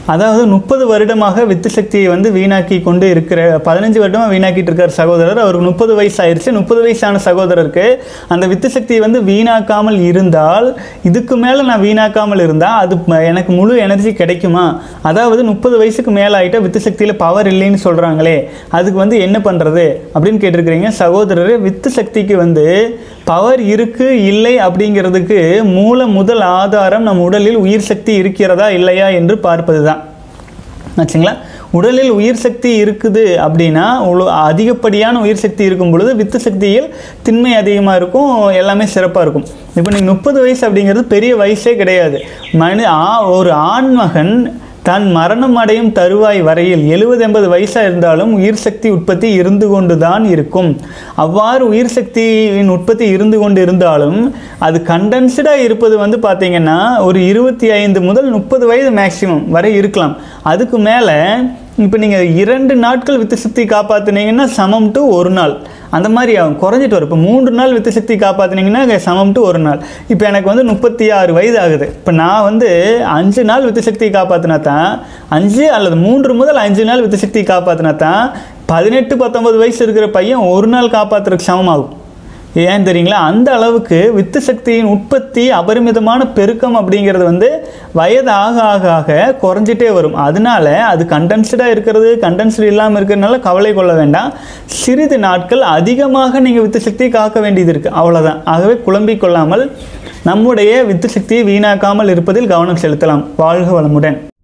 அதாவது 30 வருடமாக வித்து சக்தியை வந்து வீணாக்கி கொண்டு இருக்கிற 15 வருடமாக வீணாக்கிட்டு இருக்கார் சகோதரர். அவருக்கு 30 வயசு ஆயிடுச்சு. 30 வயசான சகோதரருக்கு அந்த வித்து சக்தியை வந்து வீணாக்காமல் இருந்தால், இதுக்கு மேலே நான் வீணாக்காமல் இருந்தால் அது எனக்கு முழு எனர்ஜி கிடைக்குமா? அதாவது 30 வயசுக்கு மேலே ஆகிட்ட வித்து சக்தியில் பவர் இல்லைன்னு சொல்கிறாங்களே, அதுக்கு வந்து என்ன பண்ணுறது அப்படின்னு கேட்டிருக்கிறீங்க சகோதரர். வித்து சக்திக்கு வந்து பவர் இருக்கு இல்லை அப்படிங்கிறதுக்கு முதல் ஆதாரம் நம் உடலில் உயிர் சக்தி இருக்கிறதா இல்லையா என்று பார்ப்பது தான் ஆச்சுங்களா. உடலில் உயிர் சக்தி இருக்குது அப்படின்னா, அதிகப்படியான உயிர் சக்தி இருக்கும் பொழுது வித்து சக்தியில் திண்மை அதிகமாக இருக்கும், எல்லாமே சிறப்பாக இருக்கும். இப்போ நீங்கள் 30 வயசு அப்படிங்கிறது பெரிய வயசே கிடையாது. ஒரு ஆண்மகன் தான் மரணம் அடையும் தருவாய் வரையில் 70-80 வயசாக இருந்தாலும் உயிர் சக்தி உற்பத்தி இருந்து கொண்டு தான் இருக்கும். அவ்வாறு உயிர் சக்தியின் உற்பத்தி இருந்து கொண்டு இருந்தாலும் அது கண்டென்ஸ்டாக இருப்பது வந்து பார்த்திங்கன்னா ஒரு 25 முதல் 30 வயது மேக்சிமம் வரை இருக்கலாம். அதுக்கு மேலே இப்போ நீங்கள் 2 நாட்கள் வித்து சக்தி காப்பாற்றினீங்கன்னா சமம் டு 1 நாள் அந்த மாதிரி ஆகும், குறைஞ்சிட்டு வரும். இப்போ 3 நாள் வித்து சக்தி காப்பாற்றினீங்கன்னா சமம் டு 1 நாள். இப்போ எனக்கு வந்து 36 வயது ஆகுது. இப்போ நான் வந்து 5 நாள் வித்து சக்தி காப்பாற்றினா தான் 5 அல்லது 3 முதல் 5 நாள் வித்து சக்தி காப்பாற்றினா தான் 18-19 வயசு இருக்கிற பையன் 1 நாள் காப்பாற்றுறதுக்கு சமமாகும். ஏன் தெரியுங்களா? அந்த அளவுக்கு வித்து சக்தியின் உற்பத்தி அபரிமிதமான பெருக்கம் அப்படிங்கிறது வந்து வயது ஆக ஆக ஆக குறைஞ்சிட்டே வரும். அதனால அது கண்டென்ஸ்டாக இருக்கிறது, கண்டென்ஸ்டு இல்லாமல் இருக்கிறதுனால கவலை கொள்ள வேண்டாம். சிறிது நாட்கள் அதிகமாக நீங்கள் வித்து சக்தியை காக்க வேண்டியது இருக்குது, அவ்வளோதான். ஆகவே குழம்பிக் கொள்ளாமல் நம்முடைய வித்து சக்தியை வீணாக்காமல் இருப்பதில் கவனம் செலுத்தலாம். வாழ்க வளமுடன்.